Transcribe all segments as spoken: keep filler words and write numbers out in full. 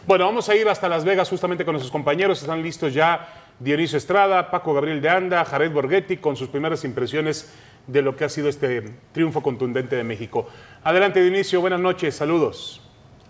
Bueno, vamos a ir hasta Las Vegas justamente con nuestros compañeros. Están listos ya Dionisio Estrada, Paco Gabriel de Anda, Jared Borghetti con sus primeras impresiones de lo que ha sido este triunfo contundente de México. Adelante, Dionisio, buenas noches, saludos.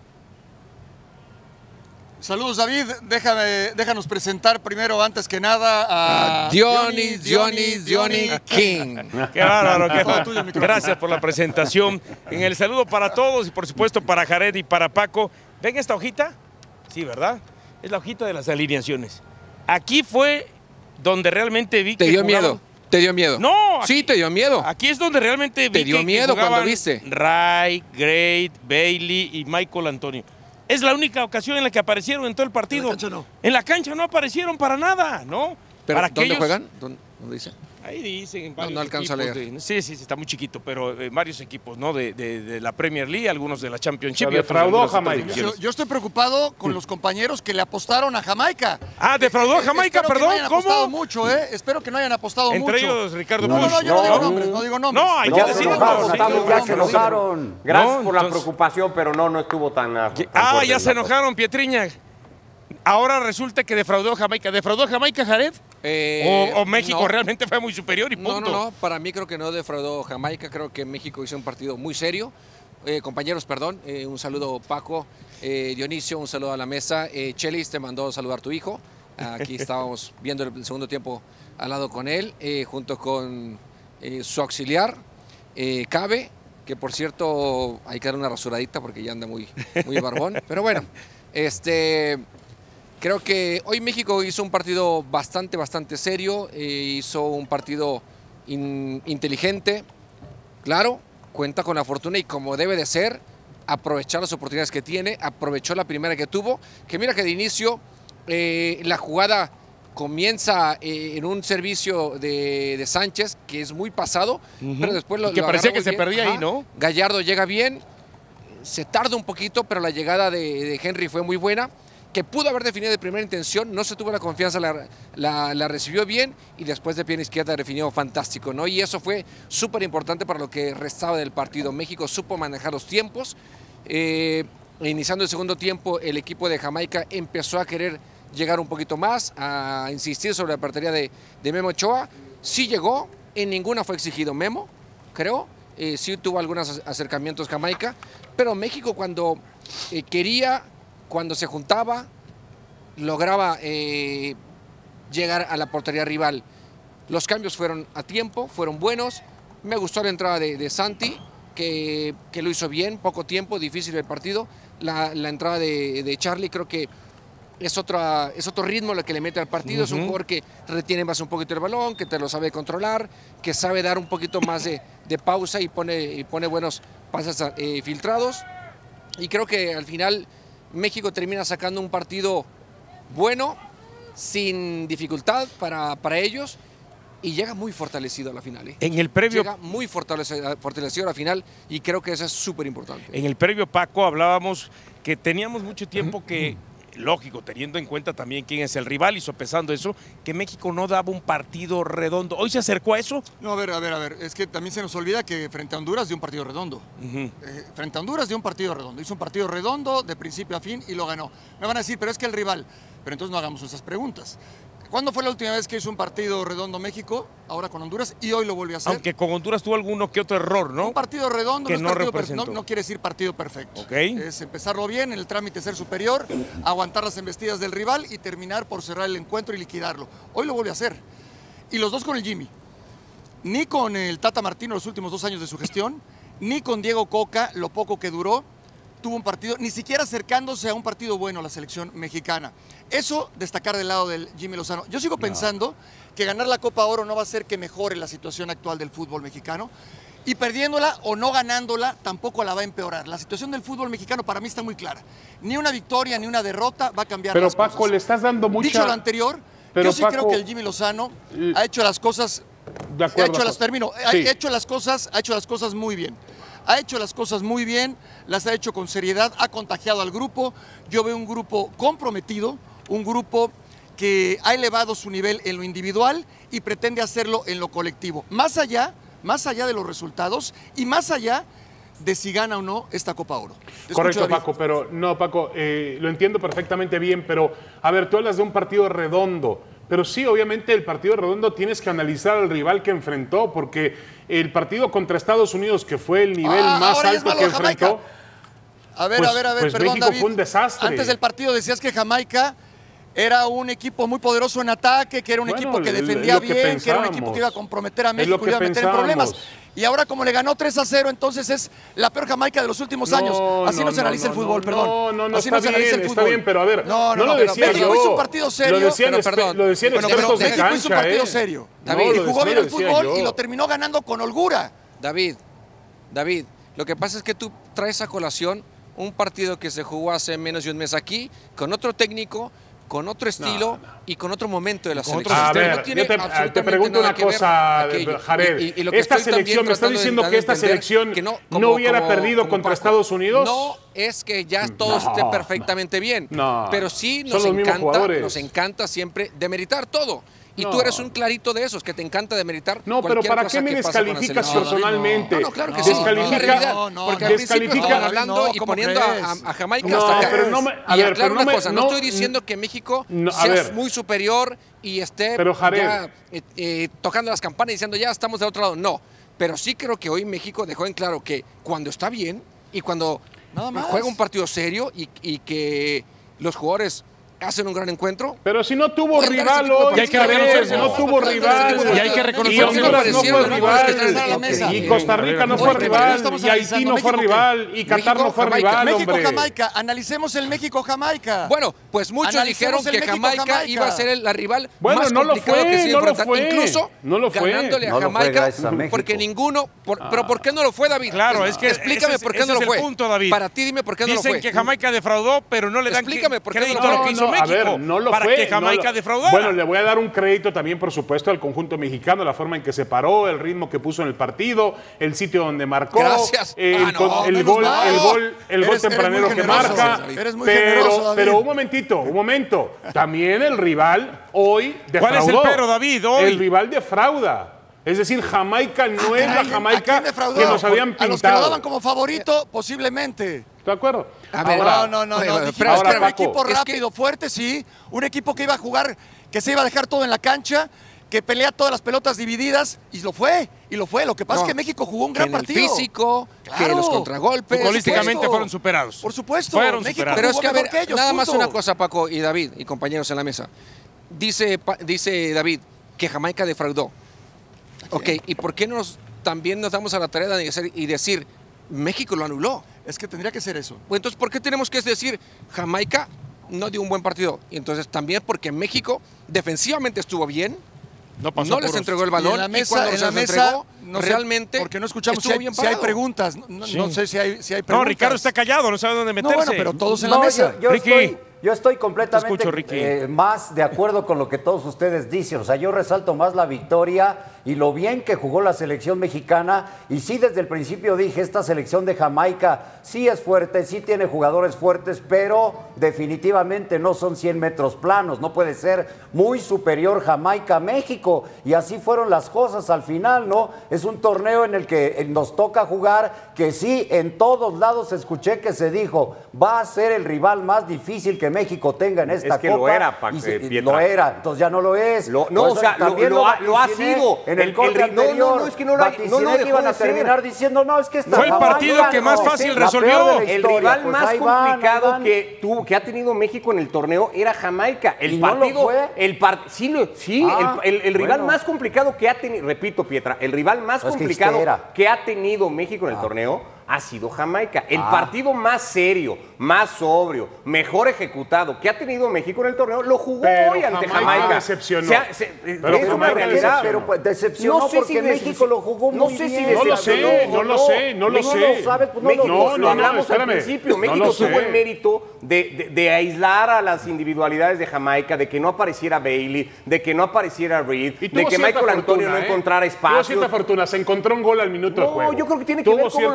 Saludos, David. Déjame, déjanos presentar primero, antes que nada, a Dionis, Dionis, Dionis King. Qué bárbaro. Qué... Gracias por la presentación. En el saludo para todos y por supuesto para Jared y para Paco. ¿Ven esta hojita? Sí, ¿verdad? Es la hojita de las alineaciones. Aquí fue donde realmente vi ¿Te que dio jugaban... miedo? ¿Te dio miedo? No. Aquí, sí, te dio miedo. Aquí es donde realmente vi ¿Te dio que, miedo que cuando viste? Ray, Great, Bailey y Michael Antonio. Es la única ocasión en la que aparecieron en todo el partido. En la cancha no. En la cancha no aparecieron para nada, ¿no? ¿Pero para dónde aquellos... juegan? ¿Dónde, dónde dice? Ahí dicen en No, varios no alcanzo a equipos leer. de- sí, sí, sí, está muy chiquito, pero eh, varios equipos, ¿no? De, de- de la Premier League, algunos de la Championship. Pero y otros de defraudó algunas otras Jamaica. divisiones. Yo, yo estoy preocupado con los compañeros que le apostaron a Jamaica. Ah, defraudó a Eh, Jamaica, espero que perdón, no hayan apostado ¿cómo? mucho, ¿eh? Espero que no hayan apostado Entre mucho. ellos, Ricardo No, no, no, Push. yo no digo No. nombres, no digo nombres. No, hay No, que se decirlo. enojaron, sí, estamos- no, ya no, se no, enojaron. Gracias No, por la entonces- preocupación, pero no, no estuvo tan... tan Ah, fuerte ya la se cosa. enojaron, Pietriña. Ahora resulta que defraudó a Jamaica. ¿Defraudó a Jamaica, Jared? Eh, o, o México no. realmente fue muy superior y punto? No, no, no. Para mí creo que no defraudó Jamaica. Creo que México hizo un partido muy serio. Eh, compañeros, perdón. Eh, un saludo, Paco. Eh, Dionisio, un saludo a la mesa. Eh, Chelis, te mandó a saludar a tu hijo. Aquí estábamos viendo el segundo tiempo al lado con él, eh, junto con eh, su auxiliar, eh, Cabe, que por cierto hay que dar una rasuradita porque ya anda muy, muy barbón. Pero bueno, este... Creo que hoy México hizo un partido bastante, bastante serio, eh, hizo un partido in- inteligente, claro, cuenta con la fortuna y como debe de ser, aprovechar las oportunidades que tiene, aprovechó la primera que tuvo, que mira que de inicio eh, la jugada comienza eh, en un servicio de, de Sánchez, que es muy pasado, Ujú. pero después lo Y que lo parecía agarra que muy se bien. perdía ahí, Ajá. ¿no? Gallardo llega bien, se tarda un poquito, pero la llegada de, de Henry fue muy buena, que pudo haber definido de primera intención, no se tuvo la confianza, la, la, la recibió bien y después de pierna izquierda definió fantástico, ¿no? Y eso fue súper importante para lo que restaba del partido. México supo manejar los tiempos, eh, iniciando el segundo tiempo el equipo de Jamaica empezó a querer llegar un poquito más, a insistir sobre la portería de, de Memo Ochoa, sí llegó, en ninguna fue exigido Memo, creo, eh, sí tuvo algunos acercamientos Jamaica, pero México cuando eh, quería, cuando se juntaba, lograba eh, llegar a la portería rival. Los cambios fueron a tiempo, fueron buenos. Me gustó la entrada de, de Santi, que, que lo hizo bien, poco tiempo, difícil el partido. La, la entrada de, de Charlie creo que es, otra, es otro ritmo lo que le mete al partido. Uh-huh. Es un jugador que retiene más un poquito el balón, que te lo sabe controlar, que sabe dar un poquito más de, de pausa y pone, y pone buenos pases eh, filtrados. Y creo que al final México termina sacando un partido bueno, sin dificultad para, para ellos, y llega muy fortalecido a la final. ¿eh? En el previo... Llega muy fortalecido, fortalecido a la final, y creo que eso es súper importante. En el previo, Paco, hablábamos que teníamos mucho tiempo que... Lógico, teniendo en cuenta también quién es el rival y sopesando eso, que México no daba un partido redondo. ¿Hoy se acercó a eso? No, a ver, a ver, a ver. Es que también se nos olvida que frente a Honduras dio un partido redondo. Uh-huh. eh, frente a Honduras dio un partido redondo. Hizo un partido redondo de principio a fin y lo ganó. Me van a decir, pero es que el rival. Pero entonces no hagamos esas preguntas. ¿Cuándo fue la última vez que hizo un partido redondo México? Ahora con Honduras, y hoy lo volvió a hacer. Aunque con Honduras tuvo alguno que otro error, ¿no? Un partido redondo que no, es no partido representó. no, no quiere decir partido perfecto. Okay. Es empezarlo bien, en el trámite ser superior, aguantar las embestidas del rival y terminar por cerrar el encuentro y liquidarlo. Hoy lo vuelve a hacer. Y los dos con el Jimmy. Ni con el Tata Martino los últimos dos años de su gestión, ni con Diego Coca, lo poco que duró, tuvo un partido, ni siquiera acercándose a un partido bueno a la selección mexicana. Eso, destacar del lado del Jimmy Lozano. Yo sigo pensando no. que ganar la Copa Oro no va a hacer que mejore la situación actual del fútbol mexicano. Y perdiéndola o no ganándola, tampoco la va a empeorar. La situación del fútbol mexicano para mí está muy clara. Ni una victoria ni una derrota va a cambiar Pero las Paco, cosas. le estás dando mucha... Dicho lo anterior, Pero yo sí Paco, creo que el Jimmy Lozano ha hecho las cosas... De acuerdo, ha hecho las, termino, sí. ha hecho las cosas, ha hecho las cosas muy bien. Ha hecho las cosas muy bien, las ha hecho con seriedad, ha contagiado al grupo. Yo veo un grupo comprometido, un grupo que ha elevado su nivel en lo individual y pretende hacerlo en lo colectivo. Más allá, más allá de los resultados y más allá de si gana o no esta Copa Oro. Te Correcto, escucho, David. Paco, pero no, Paco, eh, lo entiendo perfectamente bien, pero a ver, tú hablas de un partido redondo, pero sí, obviamente el partido redondo tienes que analizar al rival que enfrentó, porque el partido contra Estados Unidos, que fue el nivel Ah, más ahora ya es alto malo que de Jamaica. enfrentó, A ver, Pues- a ver, a ver, pues perdón, México David. fue un desastre. Antes del partido decías que Jamaica era un equipo muy poderoso en ataque, que era un Bueno, equipo que es defendía lo que bien, que era un pensamos. equipo que iba a comprometer a Es México lo y que iba a meter en problemas. pensamos. Y ahora como le ganó tres a cero, entonces es la peor Jamaica de los últimos No, años. Así no, no, se analiza no, el fútbol, no, perdón. no, no, no, Así está no se analiza bien, el está fútbol. bien, pero a ver, no, no, no lo pero decía México yo. hizo un partido serio. Lo decían, pero exper- perdón. lo decían Bueno, expertos pero de México hizo un cancha, partido ¿eh? serio. David, y lo jugó decía- bien lo el decía fútbol yo. y lo terminó ganando con holgura. David, David, lo que pasa es que tú traes a colación un partido que se jugó hace menos de un mes aquí, con otro técnico, con otro estilo y con otro momento de la con otro selección. A sistema. ver, No tiene yo te, absolutamente te pregunto nada una que ver cosa, aquello. Jared. Y- y- y lo que esta estoy también selección, ¿me estás tratando de diciendo dar que a esta entender selección que no, no, como- hubiera como- perdido como contra Paco? Estados Unidos? No, es que ya todo No, esté perfectamente bien. no. Pero sí Son nos los mismos encanta, jugadores. nos encanta siempre demeritar todo. Y No. tú eres un clarito de esos, que te encanta demeritar No, pero cualquier ¿para cosa qué me que pasa con la descalificas selección. personalmente? No, no, claro que No, sí. Descalifica- es la realidad. no, no, porque no. al principio Descalifica- estaban hablando No, y ¿cómo poniendo a, crees? a Jamaica No, hasta acá. pero no me- a y ver, aclaro pero no una me- cosa, no, no- estoy diciendo que México No, a sea ver. muy superior y esté Pero, Jared. ya eh, eh, tocando las campanas y diciendo ya estamos de otro lado. No, pero sí creo que hoy México dejó en claro que cuando está bien y cuando Nada más. juega un partido serio y, y que los jugadores hacen un gran encuentro. Pero si no tuvo Pueden dar ese rival tipo de hoy, Y hay que Jared, reconocerlo. no tuvo Pueden dar ese tipo de rival. Y hay que partidos. reconocer Y que Honduras no parecieron fue los mejores que están rival. en la mesa. Y Costa Rica no Oye, fue pero rival. estamos Y Haití analizando no fue México, rival. Y Qatar no fue México, rival, Jamaica. México, hombre. Jamaica. Analicemos el México-Jamaica. Bueno, pues muchos Analicemos dijeron el que México-Jamaica. Jamaica iba a ser el- la rival Bueno, más no lo complicada fue, que se iba no a lo enfrentar, fue. incluso No lo fue. ganándole a No lo fue Jamaica, gracias a México. porque ninguno, por- pero ¿por qué no lo fue, David? Claro, es que explícame ese es- por qué ese no lo es el fue. punto, David. Para ti dime por qué no lo Dicen fue. que Jamaica defraudó, pero no le dan Explícame cre- por qué no crédito lo a lo fue. que hizo No, no, México. a ver, no lo para fue, que no Jamaica lo- defraudara. Bueno, le voy a dar un crédito también, por supuesto, al conjunto mexicano, la forma en que se paró, el ritmo que puso en el partido, el sitio donde marcó, Gracias. el, Ah, no, con- el menos gol, mal. el gol, el gol Eres- eres tempranero muy que generoso, marca. David. Eres muy pero, generoso, David. pero un momentito, un momento. También el rival hoy defraudó. ¿Cuál es el pero, David, hoy? El rival defrauda. Es decir, Jamaica no es la ¿A quién Jamaica defraudó? que nos habían A los que lo pintado. daban como favorito, posiblemente. ¿Estás de acuerdo? A ver, Ahora, no, no, no, oye, no. bueno, Dijimos pero que ahora, era un Paco, equipo es que- rápido, fuerte, sí. Un equipo que iba a jugar, que se iba a dejar todo en la cancha, que pelea todas las pelotas divididas, y lo fue, y lo fue. Lo que pasa No, es que México jugó un que gran en el partido. físico, que Claro. los contragolpes. Futbolísticamente supuesto. fueron superados. Por supuesto. Fueron México superados. Pero es jugó que, a mejor ver, que ellos, nada más punto. una cosa, Paco y David, y compañeros en la mesa. Dice, Pa- dice David que Jamaica defraudó. Ok, ¿y por qué nos, también nos damos a la tarea de decir, y decir, México lo anuló? Es que tendría que ser eso. Pues entonces, ¿por qué tenemos que decir, Jamaica no dio un buen partido? Y entonces también porque México defensivamente estuvo bien, No pasó no les apuros. entregó el Y balón, en la y mesa, cuando en se la les mesa, entregó, no sé, realmente porque no escuchamos si estuvo hay, bien si hay parado. preguntas. No, no- Sí. no sé si hay, si hay No, preguntas. Ricardo está callado, no sabe dónde No, meterse. bueno, pero todos en la No, mesa. yo, yo Ricky. estoy, yo estoy completamente Te escucho, Ricky. eh, más de acuerdo con lo que todos ustedes dicen. O sea, yo resalto más la victoria y lo bien que jugó la selección mexicana. Y sí, desde el principio dije, esta selección de Jamaica sí es fuerte, sí tiene jugadores fuertes, pero definitivamente no son cien metros planos. No puede ser muy superior Jamaica a México. Y así fueron las cosas al final, ¿no? Es un torneo en el que eh, nos toca jugar, que sí, en todos lados escuché que se dijo, va a ser el rival más difícil que México tenga en esta Es que Copa. lo era, Pa- y se- eh, y Pietra. lo era, entonces ya no lo es. Lo- no, Por o eso sea, lo- también lo ha- lo ha vaticiné sido. En El- el, corte el- no, no, anterior, no, es que no lo ha- vaticiné no lo que dejó iban de a terminar ser. diciendo, no, es que esta Fue el Jamaica, partido que más no, fácil la resolvió. peor de la El historia. rival Pues más ahí van, ahí complicado van. que, tuvo, que ha tenido México en el torneo era Jamaica. El ¿Y no lo partido, fue? el par- sí, lo- sí Ah, el, el- el rival bueno. más complicado que ha tenido, repito, Pietra, el rival más No, es que complicado este era. que ha tenido México en el torneo ha sido Jamaica. El Ah. partido más serio, más sobrio, mejor ejecutado que ha tenido México en el torneo lo jugó Pero hoy ante Jamaica Jamaica. decepcionó. Se ha- se- Pero es una Jamaica realidad. decepcionó. Pero pues, decepcionó sé porque si México decep- lo jugó no muy sé si bien. No lo sé, decepcionó no o lo sé, no lo México sé. lo sabe, pues no México, lo No, dijo. lo no, hablamos al espérame. principio, No México lo tuvo sé. el mérito de, de- de aislar a las individualidades de Jamaica, de que no apareciera Bailey, de que no apareciera Reed, Y de tuvo que cierta Michael Antonio fortuna, no ¿eh? encontrara Tuvo espacio. cierta fortuna, se encontró un gol al minuto de No, juego. yo creo que tiene que Tuvo ver cómo lo cierta plantea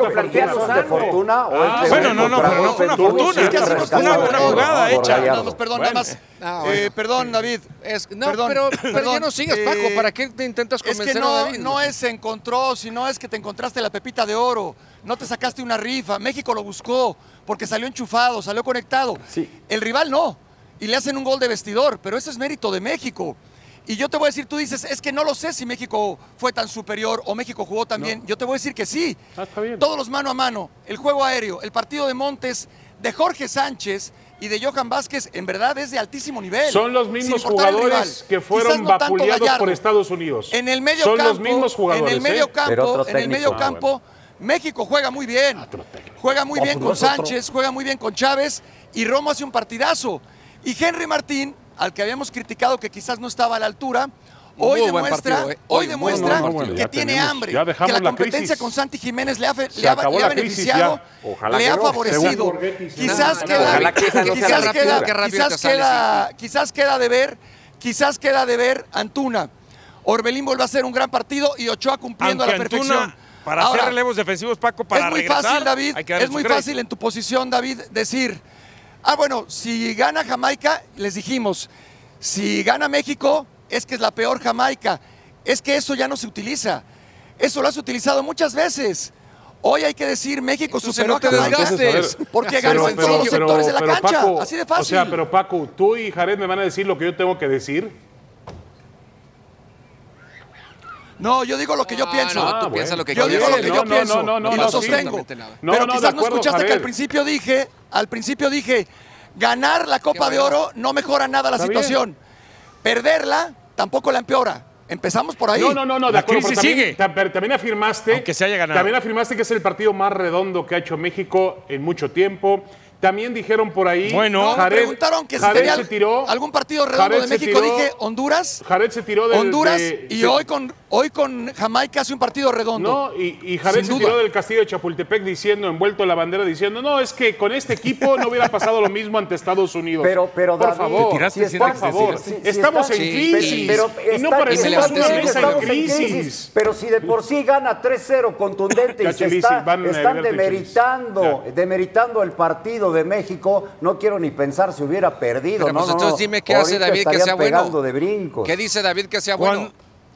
¿Eso es de fortuna o Ah, es de bueno, no, no, pero no fue una fortuna. Es que así nos Una, una jugada hecha. Nada más, perdón, nada más. Ah, Eh, bueno. perdón, David. Es, no, Perdón, pero, pero perdón. ya no sigas, Paco. Eh, ¿Para qué te intentas Es convencer que a no, David? no es se encontró, sino es que te encontraste la pepita de oro. No te sacaste una rifa. México lo buscó porque salió enchufado, salió conectado. Sí. El rival no. Y le hacen un gol de vestidor, pero ese es mérito de México. Y yo te voy a decir, tú dices, es que no lo sé si México fue tan superior o México jugó tan bien. Yo te voy a decir que sí. Ah, está bien. Todos los mano a mano, el juego aéreo, el partido de Montes, de Jorge Sánchez y de Johan Vázquez, en verdad es de altísimo nivel. Son los mismos Sin importar el jugadores rival. que fueron Quizás no tanto vapuleados Gallardo. por Estados Unidos. En el medio Son campo, los mismos jugadores. en el medio ¿eh? Pero campo, otro en el técnico. medio Ah, campo, México juega muy bien. Otro técnico. Juega muy No, bien pues con no es otro. Sánchez, juega muy bien con Chávez y Romo hace un partidazo. Y Henry Martín, al que habíamos criticado que quizás no estaba a la altura, hoy Muy buen demuestra, partido, ¿eh? hoy Hoy muy demuestra buen partido. que Ya tiene tenemos- hambre, ya que dejamos la la competencia crisis. con Santi Jiménez le ha, fe- Se le ha- acabó le ha la crisis beneficiado, ya. Ojalá le que ha no. favorecido. Según Borghetti, sí. Quizás No, queda, no, ojalá que esa no sea quizás la queda, rápido, qué rápido quizás te sale, queda, quizás queda de ver, quizás queda de ver Antuna. Orbelín vuelve a hacer un gran partido y Ochoa cumpliendo Aunque a la Antuna, perfección. para Ahora, hacer relevos defensivos, Paco, para es muy regresar, fácil, David, hay que darle es su muy crédito. fácil en tu posición, David, decir, ah, bueno, si gana Jamaica, les dijimos, si gana México, es que es la peor Jamaica. Es que eso ya no se utiliza. Eso lo has utilizado muchas veces. Hoy hay que decir México Entonces superó no te a Jamaica desgastes. porque Pero- ganó en pero- todos los pero- sectores de la pero, cancha. Paco, Así de fácil. O sea, pero Paco, tú y Jared me van a decir lo que yo tengo que decir. No, yo digo lo que yo Ah, pienso. no, tú Ah, piensas bueno. lo que yo quieres. digo lo que No, yo no, pienso no, no, no, y no, lo sí. sostengo. Nada. No, Pero no, de quizás no acuerdo, escuchaste que Jared. al principio dije, al principio dije, ganar la Copa de bueno. Oro no mejora nada la Está situación. Perderla tampoco la empeora. Empezamos por ahí. No, no, no, no, de La acuerdo. crisis pero también, sigue. ta- pero también afirmaste. Aunque se haya ganado. También afirmaste que es el partido más redondo que ha hecho México en mucho tiempo. También dijeron por ahí. Bueno. No, me Jared, preguntaron que si Jared tenía se tiró. algún partido redondo Jared de se México. tiró- Dije Honduras. Jared se tiró del. Honduras de- y se- hoy con hoy con Jamaica hace un partido redondo. No, y, y Jared Sin se duda. tiró del castillo de Chapultepec diciendo, envuelto en la bandera, diciendo, no, es que con este equipo no hubiera pasado lo mismo ante Estados Unidos. Pero, pero por David, favor, ¿Te tiraste si sin está- por favor. si- si Estamos está- en Sí, crisis. Pero y no está- parecemos está una bien, mesa estamos en crisis. Pero si de por sí gana tres cero contundente Ya, y se Chelis, está- van, eh, están Alberto y demeritando, Chelis. Ya. demeritando el partido de México, no quiero ni pensar si hubiera perdido. Pero no, pues no, entonces no. dime qué hace Ahorita David que estarían sea bueno. pegando de brincos. ¿Qué dice David que sea Cuando- bueno?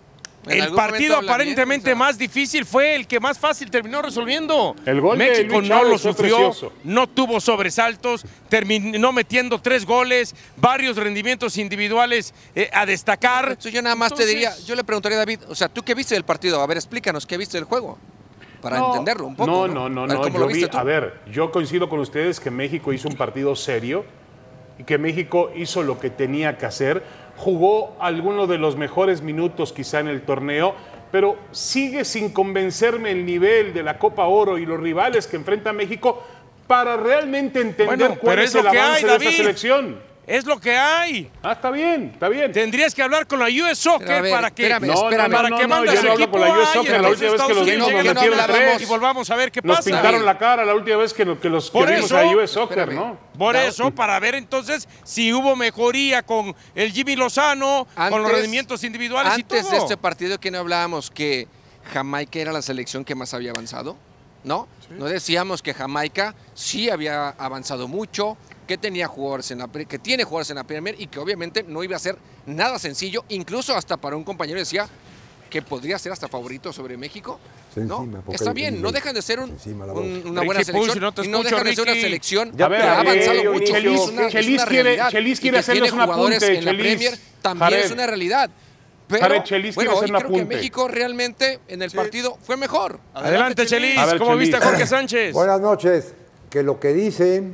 En El algún partido momento hablan aparentemente bien, o sea. más difícil fue el que más fácil terminó resolviendo. El gol de México Luis no Chávez lo fue sufrió, precioso. no tuvo sobresaltos, terminó metiendo tres goles, varios rendimientos individuales eh, a destacar. Entonces yo nada más Entonces, te diría, yo le preguntaría a David, o sea, ¿tú qué viste del partido? A ver, explícanos, ¿qué viste del juego? Para No, entenderlo un poco. No, No, no, no, A ver, no. ¿cómo Yo lo vi, viste tú? a ver, yo coincido con ustedes que México hizo un partido serio y que México hizo lo que tenía que hacer. Jugó algunos de los mejores minutos quizá en el torneo, pero sigue sin convencerme el nivel de la Copa Oro y los rivales que enfrenta México para realmente entender Bueno, cuál pero es, es lo el que avance hay, de esta David. selección. Es lo que hay. Ah, está bien, está bien. Tendrías que hablar con la U S Soccer Pero a ver, para que, espérame, No, no, espérame. para no, que no, mande yo a su no hablo equipo con la U S ahí, Soccer, la entonces última vez que Estados los Unidos vimos nos llega a metieron hablábamos tres. y volvamos a ver qué Nos pasa. pintaron la cara la última vez que, lo- que los que Por vimos eso, a U S Soccer, espérame. ¿no? Por Claro. eso, para ver entonces si hubo mejoría con el Jimmy Lozano, con los Antes- rendimientos individuales y todo. Antes de este partido, ¿quién hablábamos que Jamaica era la selección que más había avanzado? ¿No? No decíamos que Jamaica sí había avanzado mucho, que tenía jugadores en la pre- que tiene jugadores en la Premier y que obviamente no iba a ser nada sencillo, incluso hasta para un compañero decía que podría ser hasta favorito sobre México. Se ¿no? encima, porque Está hay bien, que- no dejan de ser un- se encima la un- voz. una buena Ricky Puig, selección no te y no escucho, dejan de ser una Ricky. selección Ya, que pero, ha eh, avanzado Chelis, mucho. Chelis, es una, es Chelis una quiere- realidad. Chelis Y quiere que hacerles tiene un jugadores apunte, en la Chelis. Premier también Jared. es una realidad. Pero, Jared, Chelis quiere bueno, hoy hacer un creo que apunte. México realmente en el partido fue mejor. Adelante, Chelis. A ver, ¿Cómo Chelis. viste a Jorge Sánchez? Buenas noches. Que lo que dicen,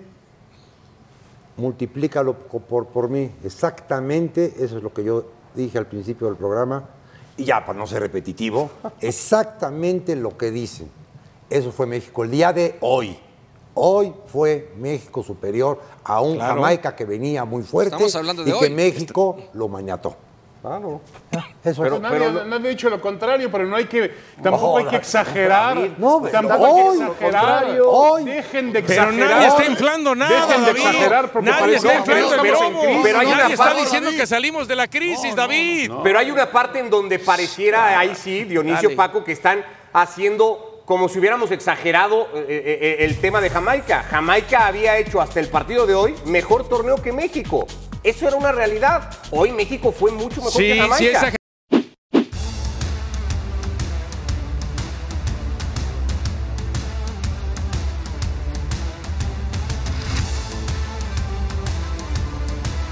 multiplícalo por, por, por mí. Exactamente, eso es lo que yo dije al principio del programa. Y ya, para no ser repetitivo, exactamente lo que dicen. Eso fue México el día de hoy. Hoy fue México superior a un Claro. Jamaica que venía muy fuerte Estamos hablando de y hoy. que México lo mañató. Claro. Eso Pero, es. nadie, nadie ha dicho lo contrario, pero no hay que, tampoco hay que exagerar. No, tampoco hoy, hay que lo exagerar. contrario. Hoy. Dejen de Pero exagerar. nadie está inflando nada, Dejen de David. exagerar porque Nadie parece está que inflando el estamos en globo. crisis. Pero hay nadie una está parte, diciendo David. que salimos de la crisis, David. Pero hay una parte en donde pareciera, ahí sí, Dionisio, Dale. Paco, que están haciendo como si hubiéramos exagerado eh, eh, el tema de Jamaica. Jamaica había hecho hasta el partido de hoy mejor torneo que México. Eso era una realidad. Hoy México fue mucho mejor Sí, que Jamaica. sí, esa